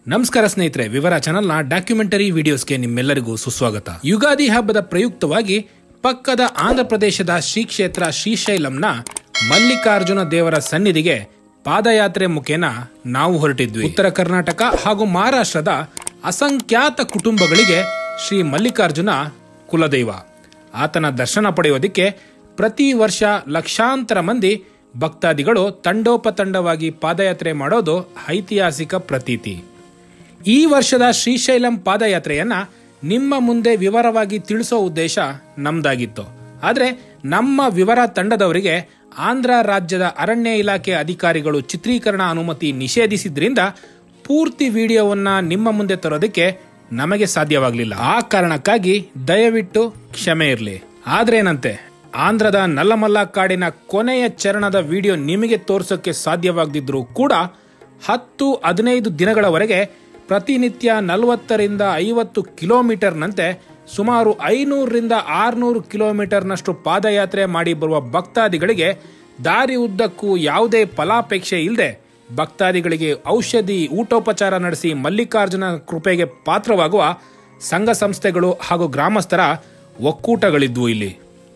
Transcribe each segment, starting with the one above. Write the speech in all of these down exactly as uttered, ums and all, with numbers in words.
ನಮಸ್ಕಾರ ಸ್ನೇಹಿತರೆ, ವಿವರ ಚಾನೆಲ್ನ ಡಾಕ್ಯುಮೆಂಟರಿ ವಿಡಿಯೋಸ್ಗೆ ನಿಮ್ಮೆಲ್ಲರಿಗೂ ಸುಸ್ವಾಗತ. ಯುಗಾದಿ ಹಬ್ಬದ ಪ್ರಯುಕ್ತವಾಗಿ ಪಕ್ಕದ ಆಂಧ್ರ ಪ್ರದೇಶದ ಶ್ರೀ ಕ್ಷೇತ್ರ ಶ್ರೀಶೈಲಂನ ಮಲ್ಲಿಕಾರ್ಜುನ ದೇವರ ಸನ್ನಿಧಿಗೆ ಪಾದಯಾತ್ರೆ ಮುಖೇನ ನಾವು ಹೊರಟಿದ್ವಿ. ಉತ್ತರ ಕರ್ನಾಟಕ ಹಾಗೂ ಮಹಾರಾಷ್ಟ್ರದ ಅಸಂಖ್ಯಾತ ಕುಟುಂಬಗಳಿಗೆ ಶ್ರೀ ಮಲ್ಲಿಕಾರ್ಜುನ ಕುಲದೈವ. ಆತನ ದರ್ಶನ ಪಡೆಯೋದಕ್ಕೆ ಪ್ರತಿ ವರ್ಷ ಲಕ್ಷಾಂತರ ಮಂದಿ ಭಕ್ತಾದಿಗಳು ತಂಡೋಪತಂಡವಾಗಿ ಪಾದಯಾತ್ರೆ ಮಾಡೋದು ಐತಿಹಾಸಿಕ ಪ್ರತೀತಿ. ಈ ವರ್ಷದ ಶ್ರೀಶೈಲಂ ಪಾದಯಾತ್ರೆಯನ್ನ ನಿಮ್ಮ ಮುಂದೆ ವಿವರವಾಗಿ ತಿಳಿಸೋ ಉದ್ದೇಶ ನಮ್ದಾಗಿತ್ತು. ಆದರೆ ನಮ್ಮ ವಿವರ ತಂಡದವರಿಗೆ ಆಂಧ್ರ ರಾಜ್ಯದ ಅರಣ್ಯ ಇಲಾಖೆ ಅಧಿಕಾರಿಗಳು ಚಿತ್ರೀಕರಣ ಅನುಮತಿ ನಿಷೇಧಿಸಿದ್ರಿಂದ ಪೂರ್ತಿ ವಿಡಿಯೋವನ್ನ ನಿಮ್ಮ ಮುಂದೆ ತರೋದಕ್ಕೆ ನಮಗೆ ಸಾಧ್ಯವಾಗಲಿಲ್ಲ. ಆ ಕಾರಣಕ್ಕಾಗಿ ದಯವಿಟ್ಟು ಕ್ಷಮೆ ಇರಲಿ. ಆದ್ರೇನಂತೆ, ಆಂಧ್ರದ ನಲ್ಲಮಲ್ಲ ಕಾಡಿನ ಕೊನೆಯ ಚರಣದ ವಿಡಿಯೋ ನಿಮಗೆ ತೋರಿಸೋಕೆ ಸಾಧ್ಯವಾಗದಿದ್ರೂ ಕೂಡ ಹತ್ತು ಹದಿನೈದು ದಿನಗಳವರೆಗೆ ಪ್ರತಿನಿತ್ಯ ನಲವತ್ತರಿಂದ ಐವತ್ತು ಕಿಲೋಮೀಟರ್ನಂತೆ ಸುಮಾರು ಐನೂರರಿಂದ ಆರುನೂರು ಕಿಲೋಮೀಟರ್ನಷ್ಟು ಪಾದಯಾತ್ರೆ ಮಾಡಿ ಬರುವ ಭಕ್ತಾದಿಗಳಿಗೆ ದಾರಿ ಉದ್ದಕ್ಕೂ ಯಾವುದೇ ಫಲಾಪೇಕ್ಷೆ ಇಲ್ಲದೆ ಭಕ್ತಾದಿಗಳಿಗೆ ಔಷಧಿ ಊಟೋಪಚಾರ ನಡೆಸಿ ಮಲ್ಲಿಕಾರ್ಜುನ ಕೃಪೆಗೆ ಪಾತ್ರವಾಗುವ ಸಂಘ ಸಂಸ್ಥೆಗಳು ಹಾಗೂ ಗ್ರಾಮಸ್ಥರ ಒಕ್ಕೂಟಗಳಿದ್ವು ಇಲ್ಲಿ.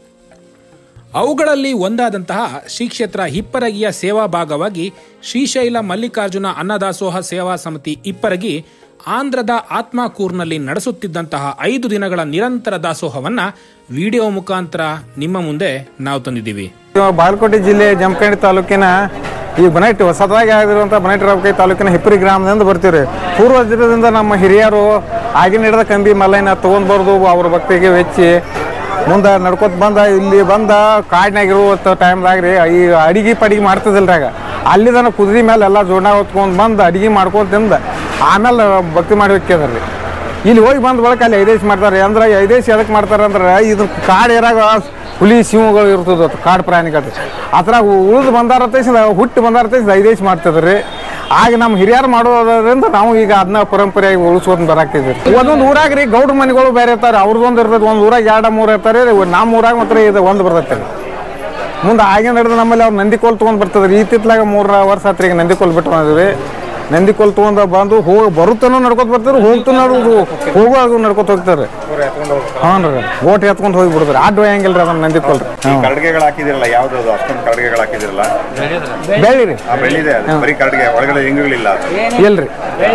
ಅವುಗಳಲ್ಲಿ ಒಂದಾದಂತಹ ಶ್ರೀ ಕ್ಷೇತ್ರ ಹಿಪ್ಪರಗಿಯ ಸೇವಾ ಭಾಗವಾಗಿ ಶ್ರೀಶೈಲ ಮಲ್ಲಿಕಾರ್ಜುನ ಅನ್ನದಾಸೋಹ ಸೇವಾ ಸಮಿತಿ ಹಿಪ್ಪರಗಿ ಆಂಧ್ರದ ಆತ್ಮಕೂರ್ನಲ್ಲಿ ನಡೆಸುತ್ತಿದ್ದಂತಹ ಐದು ದಿನಗಳ ನಿರಂತರ ದಾಸೋಹವನ್ನ ವಿಡಿಯೋ ಮುಖಾಂತರ ನಿಮ್ಮ ಮುಂದೆ ನಾವು ತಂದಿದ್ದೀವಿ. ಬಾಗಲಕೋಟೆ ಜಿಲ್ಲೆ ಜಮಖಂಡಿ ತಾಲೂಕಿನ ಈ ಬನೈಟ್ ಹೊಸದಾಗಿ ಆಗಿರುವಂಥ ಬನೈಟ್ ರಾಮಕೈ ತಾಲೂಕಿನ ಹಿಪ್ಪರಿ ಗ್ರಾಮದಿಂದ ಬರ್ತೀವಿ. ಪೂರ್ವಜರಿಂದ ನಮ್ಮ ಹಿರಿಯರು ಆಗಿನ ಹಿಡಿದ ಕಂಬಿ ಮಲೈನ ತೊಗೊಂಡು ಬರೋದು ಅವ್ರ ಭಕ್ತಿಗೆ ವೆಚ್ಚಿ ಮುಂದೆ ನಡ್ಕೊತ ಬಂದ ಇಲ್ಲಿ ಬಂದ ಕಾಡಿನಾಗಿರುವಂಥ ಟೈಮ್ದಾಗ ರೀ ಈ ಅಡಿಗೆ ಪಡಿಗೆ ಮಾಡ್ತಿದ್ದಿಲ್ರಾಗ ಅಲ್ಲಿದನ ಕುದುರೆ ಮೇಲೆ ಎಲ್ಲ ಜೋಡ ಹೊತ್ಕೊಂಡು ಬಂದು ಅಡಿಗೆ ಮಾಡ್ಕೊಂಡು ತಿಂದು ಆಮೇಲೆ ಭಕ್ತಿ ಮಾಡಿ ಹೋಗ್ಯದ ರೀ. ಇಲ್ಲಿ ಹೋಗಿ ಬಂದ ಬಳಕ ಅಲ್ಲಿ ಐದೇಶ್ ಮಾಡ್ತಾರೆ. ಅಂದ್ರೆ ಐದೇಶ್ ಎದಕ್ಕೆ ಮಾಡ್ತಾರೆ ಅಂದ್ರೆ ಇದು ಕಾಡು ಏರಾಗ ಹುಲಿ ಸಿಂಹಗಳು ಇರ್ತದ ಕಾಡು ಪ್ರಾಣಿಗಳು ಆ ಥರ ಉಳಿದು ಬಂದಾರತೈಸಿದ ಹುಟ್ಟು ಬಂದಾರತೈಸಿದ ಐದೇಶ್ ಮಾಡ್ತಿದ್ರಿ. ಆಗ ನಮ್ಮ ಹಿರಿಯರು ಮಾಡೋದ್ರಿಂದ ನಾವು ಈಗ ಅದನ್ನ ಪರಂಪರೆಯಾಗಿ ಉಳಿಸ್ಕೊಂಡು ಬರಾಕ್ತಿದ್ವಿ. ಒಂದೊಂದು ಊರಾಗ ರೀ ಗೌಡ್ರ ಮನೆಗಳು ಬೇರೆ ಇರ್ತಾರೆ, ಅವ್ರದ್ದೊಂದು ಇರ್ತದೆ. ಒಂದು ಊರಾಗ ಎರಡು ಮೂರು ಇರ್ತಾರೆ, ನಮ್ಮ ಊರಾಗ ಮಾತ್ರ ಇದು ಒಂದು ಬರ್ತೈತೆ. ಮುಂದೆ ಆಗಿನ ಹಿಡಿದು ನಮ್ಮಲ್ಲಿ ಅವ್ರು ನಂದಿಕೋಲ್ ತೊಗೊಂಡು ಬರ್ತದೆ ರೀ. ಇತ್ತಿತ್ಲಾಗ ಮೂರು ವರ್ಷ ಹತ್ರ ಈಗ ನಂದಿಕೋಲ್ ಬಿಟ್ಟು ಬಂದಿದ್ವಿ. ನಂದಿಕೋಲ್ ತೊಗೊಂಡು ಬಂದು ಹೋಗಿ ಬರುತ್ತನೋ ನಡ್ಕೊತ ಬರ್ತಾರೆ, ಹೋಗ್ತಾನೋ ಹೋಗುವಾಗ ನಡ್ಕೊತ ಹೋಗ್ತಾರೆ. ಹಾಂ ರೀ, ಗೋಟ್ ಎತ್ಕೊಂಡು ಹೋಗಿ ಬಿಡ್ತಾರೆ. ಅಡ್ಡ ಹೆಂಗಿಲ್ಲ ರೀ ಅದನ್ನ ನಂದಿಕೋಲ್ ರೀ. ಕರಡಿಗೆಗಳು ಹಾಕಿದಿರಲ್ಲ, ಯಾವ್ದು ಅಷ್ಟೊಂದು ಕರಡಿಗೆಗಳು ಹಾಕಿದಿರಲ್ಲ? ಬೆಳ್ಳಿ ರೀ, ಬೆಳ್ಳಿದೆ. ಬರೀ ಕರಡಿಗೆ ಒಳಗಡೆ ಲಿಂಗಗಳಿಲ್ಲ ಇಲ್ರಿ.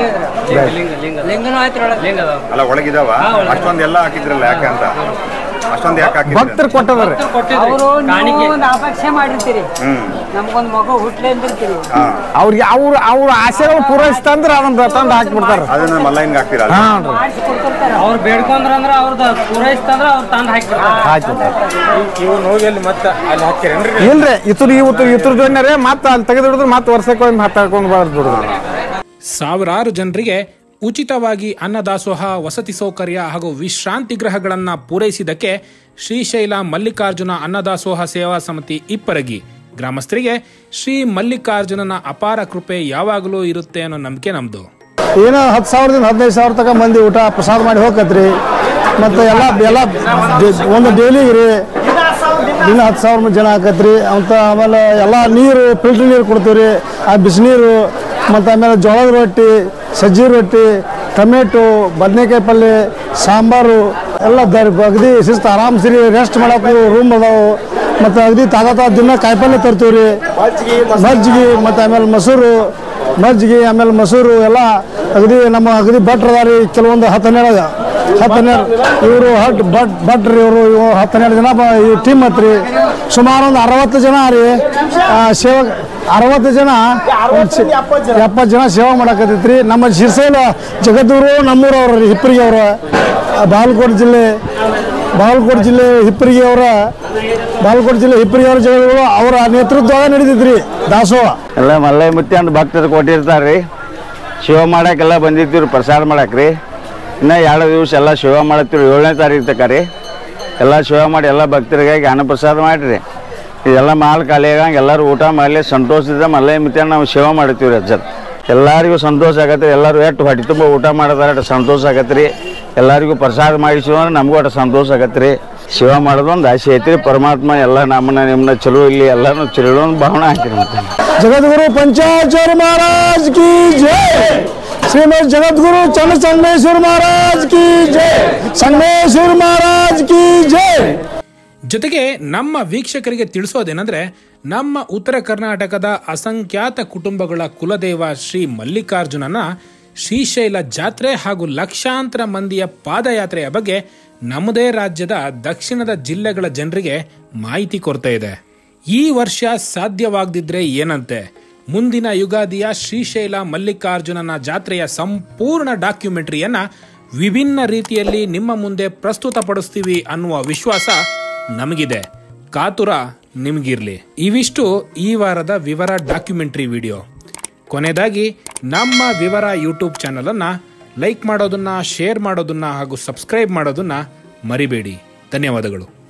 ಅಲ್ಲ ಒಳಗಿದಾವ ಅಷ್ಟೊಂದು ಎಲ್ಲ ಹಾಕಿದ್ರಲ್ಲ, ಯಾಕೆ ಅಂತ ಅಷ್ಟೊಂದು ಯಾಕೆ ಹಾಕಿ ಭಕ್ತರು ಕೊಟ್ಟದ್ರಿ. ಅಪೇಕ್ಷೆ ಮಾಡಿರ್ತೀರಿ, ನಮ್ಗೊಂದು ಮಗು ಹುಟ್ಲೆ ಅಂದಿರ್ತೀರಿ, ಅವ್ರಿಗೆ ಅವ್ರ ಅವ್ರ ಆಸೆಗಳು ಪೂರೈಸ್ತಂದ್ರೆ ಅದನ್ನ ತಂದು ಹಾಕಿಬಿಡ್ತಾರೆ. ಅದನ್ನ ಮಲ್ಲೈನ್ಗೆ ಹಾಕ್ತೀರ? ಅವ್ರು ಬೇಡ್ಕೊಂಡ್ರ ಅಂದ್ರೆ ಅವ್ರದ್ದು ಪೂರೈಸ್ತಂದ್ರೆ ಅವ್ರು ತಂದು ಹಾಕಿಬಿಡ್ತಾರೆ. ಇಲ್ರಿ, ಇತರು ಇವತ್ತು ಇತರ ಜೋಡ್ನಾರೆ ಮತ್ತೆ ಅಲ್ಲಿ ತೆಗೆದು ಹಿಡಿದ್ರು ಮತ್ತೆ ವರ್ಷಕ್ಕೆ ಒಂದು ಹತ್ತು ಹಾಕೊಂಡು ಬರ್ದು ಬಿಡಿದ್ರು. ಸಾವಿರಾರು ಜನರಿಗೆ ಉಚಿತವಾಗಿ ಅನ್ನದಾಸೋಹ, ವಸತಿ ಸೌಕರ್ಯ ಹಾಗೂ ವಿಶ್ರಾಂತಿ ಗೃಹಗಳನ್ನು ಪೂರೈಸಿದ್ದಕ್ಕೆ ಶ್ರೀಶೈಲ ಮಲ್ಲಿಕಾರ್ಜುನ ಅನ್ನದಾಸೋಹ ಸೇವಾ ಸಮಿತಿ ಹಿಪ್ಪರಗಿ ಗ್ರಾಮಸ್ಥರಿಗೆ ಶ್ರೀ ಮಲ್ಲಿಕಾರ್ಜುನನ ಅಪಾರ ಕೃಪೆ ಯಾವಾಗಲೂ ಇರುತ್ತೆ ಅನ್ನೋ ನಂಬಿಕೆ ನಮ್ದು. ಏನೋ ಹತ್ತು ಸಾವಿರದಿಂದ ಹದಿನೈದು ಸಾವಿರ ತನಕ ಮಂದಿ ಊಟ ಪ್ರಸಾದ ಮಾಡಿ ಹೋಗತ್ರಿ. ಮತ್ತು ಎಲ್ಲ ಎಲ್ಲ ಒಂದು ಡೈಲಿಗೆ ರೀ ದಿನ ಹತ್ತು ಸಾವಿರ ಜನ ಹಾಕತ್ರಿ ಅಂತ. ಆಮೇಲೆ ಎಲ್ಲ ನೀರು ಫಿಲ್ಟರ್ ನೀರು ಕೊಡ್ತೀವಿ ರೀ, ಆ ಬಿಸಿನೀರು, ಮತ್ತು ಆಮೇಲೆ ಜೋಳದ ರೊಟ್ಟಿ, ಸಜ್ಜಿ ರೊಟ್ಟಿ, ಟೊಮೆಟೊ, ಬದನೆಕಾಯಿ ಪಲ್ಯ, ಸಾಂಬಾರು ಎಲ್ಲ ದರ್ ಅಗದಿ ಶಿಸ್ತು ಆರಾಮ್ ಸಿರಿ ರೆಸ್ಟ್ ಮಾಡೋಕೆ ರೂಮ್ ಅದಾವು. ಮತ್ತು ಅಗದಿ ತಾಜಾ ತಾಜಾ ದಿನ ಕಾಯಿಪಲ್ಯ ತರ್ತೀವಿ ರೀ, ಮಜ್ಜಿಗೆ, ಮತ್ತು ಆಮೇಲೆ ಮೊಸರು ಮಜ್ಜಿಗೆ, ಆಮೇಲೆ ಮೊಸರು ಎಲ್ಲ ಅಗದಿ ನಮ್ಮ ಅಗದಿ ಭಟ್ರು ಅದ ರೀ. ಕೆಲವೊಂದು ಹತ್ತು ಹನ್ನೆರಡು ಹತ್ತು ಹನ್ನೆರಡು ಇವರು ಹಟ್ ಭಟ್ ಭಟ್ರಿ ಇವರು ಇವು ಹತ್ತು ಹನ್ನೆರಡು ಜನ ಈ ಟೀಮ್ ಹತ್ರಿ. ಸುಮಾರು ಒಂದು ಅರವತ್ತು ಜನ ರೀ ಸೇವಾ ಅರವತ್ತು ಜನ ಎಪ್ಪತ್ತು ಜನ ಸೇವಾ ಮಾಡಕತ್ತೈತ್ರಿ. ನಮ್ಮ ಶ್ರೀಶೈಲ ಜಗದ್ದೂರು ನಮ್ಮೂರವ್ರ ರೀ, ಹಿಪ್ಪರಿಗೆ ಅವರ ಬಾಗಲಕೋಟೆ ಜಿಲ್ಲೆ ಬಾಗಲಕೋಟೆ ಜಿಲ್ಲೆ ಹಿಪ್ಪರಿಗೆ ಅವರ ಬಾಗಲಕೋಟೆ ಜಿಲ್ಲೆ ಹಿಪ್ಪರಿಗೆ ಅವರ ಜಗಗಳು ಅವರ ನೇತೃತ್ವದಾಗ ನಡೀತೈತ್ರಿ ದಾಸೋಹ. ಎಲ್ಲ ಮಲ್ಲೈ ಮುತ್ತಿ ಅಂತ ಭಕ್ತರು ಕೊಟ್ಟಿರ್ತಾರೆ ರೀ. ಸೇವಾ ಮಾಡಕ್ಕೆಲ್ಲ ಬಂದಿರ್ತೀವಿ, ಪ್ರಸಾದ ಮಾಡಕ್ಕೆ ರೀ. ಇನ್ನು ಎರಡು ದಿವಸ ಎಲ್ಲ ಸೇವಾ ಮಾಡತ್ತೀವಿ. ಏಳನೇ ತಾರೀಕು ತಕ ರೀ ಎಲ್ಲ ಸೇವಾ ಮಾಡಿ ಎಲ್ಲ ಭಕ್ತರಿಗಾಗಿ ಅನ್ನಪ್ರಸಾದ ಮಾಡಿರಿ. ಇದೆಲ್ಲ ಮಾಲ್ ಖಾಲಿ ಆಗಂಗೆ ಎಲ್ಲರೂ ಊಟ ಮಾಡಲಿ ಸಂತೋಷದಿಂದ ಮಲ್ಲೈ ಮುತ್ತಿ ನಾವು ಸೇವಾ ಮಾಡ್ತೀವಿ ರೀ. ಅಜ್ಜರ್ ಎಲ್ಲರಿಗೂ ಸಂತೋಷ ಆಗತ್ತೆ ರೀ. ಎಲ್ಲರೂ ಎಷ್ಟು ಹೊಟ್ಟೆ ತುಂಬ ಊಟ ಮಾಡಿದಾರೆ ಅಷ್ಟು ಸಂತೋಷ ಆಗತ್ತೆ ರೀ. ಎಲ್ಲರಿಗೂ ಪ್ರಸಾದ ಮಾಡಿಸಿವ ಅಂದ್ರೆ ನಮಗೂ ಅಷ್ಟು ಸಂತೋಷ ಆಗತ್ತೆ ರೀ. ಸೇವಾ ಮಾಡೋದೊಂದು ಆಸೆ ಐತ್ರಿ. ಪರಮಾತ್ಮ ಎಲ್ಲ ನಮ್ಮನ್ನ ನಿಮ್ಮನ್ನ ಚಲೋ ಇಲ್ಲಿ ಎಲ್ಲರೂ ಚಲೋ ಭಾವನೆ ಹಾಕಿರಿ. ಜಗದ್ಗುರು ಪಂಚಾಚಾರ್ಯ ಮಹಾರಾಜ್ ಕಿ ಜೈ. ಶ್ರೀಮದ್ ಜಗದ್ಗುರು ಚನ್ನ ಸಂಗಮೇಶ್ವರ ಮಹಾರಾಜ್ ಕಿ ಜೈ, ಸಂಗಮೇಶ್ವರ ಮಹಾರಾಜ್ ಕಿ ಜೈ. ಜೊತೆಗೆ ನಮ್ಮ ವೀಕ್ಷಕರಿಗೆ ತಿಳಿಸೋದೇನೆಂದ್ರೆ, ನಮ್ಮ ಉತ್ತರ ಕರ್ನಾಟಕದ ಅಸಂಖ್ಯಾತ ಕುಟುಂಬಗಳ ಕುಲದೇವ ಶ್ರೀ ಮಲ್ಲಿಕಾರ್ಜುನನ ಶ್ರೀಶೈಲ ಜಾತ್ರೆ ಹಾಗೂ ಲಕ್ಷಾಂತರ ಮಂದಿಯ ಪಾದಯಾತ್ರೆಯ ಬಗ್ಗೆ ನಮ್ಮದೇ ರಾಜ್ಯದ ದಕ್ಷಿಣದ ಜಿಲ್ಲೆಗಳ ಜನರಿಗೆ ಮಾಹಿತಿ ಕೊರತೆ ಇದೆ. ಈ ವರ್ಷ ಸಾಧ್ಯವಾಗದಿದ್ರೆ ಏನಂತೆ, ಮುಂದಿನ ಯುಗಾದಿಯ ಶ್ರೀಶೈಲ ಮಲ್ಲಿಕಾರ್ಜುನನ ಜಾತ್ರೆಯ ಸಂಪೂರ್ಣ ಡಾಕ್ಯುಮೆಂಟರಿಯನ್ನ ವಿಭಿನ್ನ ರೀತಿಯಲ್ಲಿ ನಿಮ್ಮ ಮುಂದೆ ಪ್ರಸ್ತುತಪಡಿಸ್ತೀವಿ ಅನ್ನುವ ವಿಶ್ವಾಸ ನಮಗಿದೆ. ಕಾತುರ ನಿಮಗಿರ್ಲಿ. ಇವಿಷ್ಟು ಈ ವಾರದ ವಿವರ ಡಾಕ್ಯುಮೆಂಟರಿ ವಿಡಿಯೋ. ಕೊನೆಯದಾಗಿ ನಮ್ಮ ವಿವರ ಯೂಟ್ಯೂಬ್ ಚಾನಲನ್ನು ಲೈಕ್ ಮಾಡೋದನ್ನ, ಶೇರ್ ಮಾಡೋದನ್ನ ಹಾಗೂ ಸಬ್ಸ್ಕ್ರೈಬ್ ಮಾಡೋದನ್ನ ಮರಿಬೇಡಿ. ಧನ್ಯವಾದಗಳು.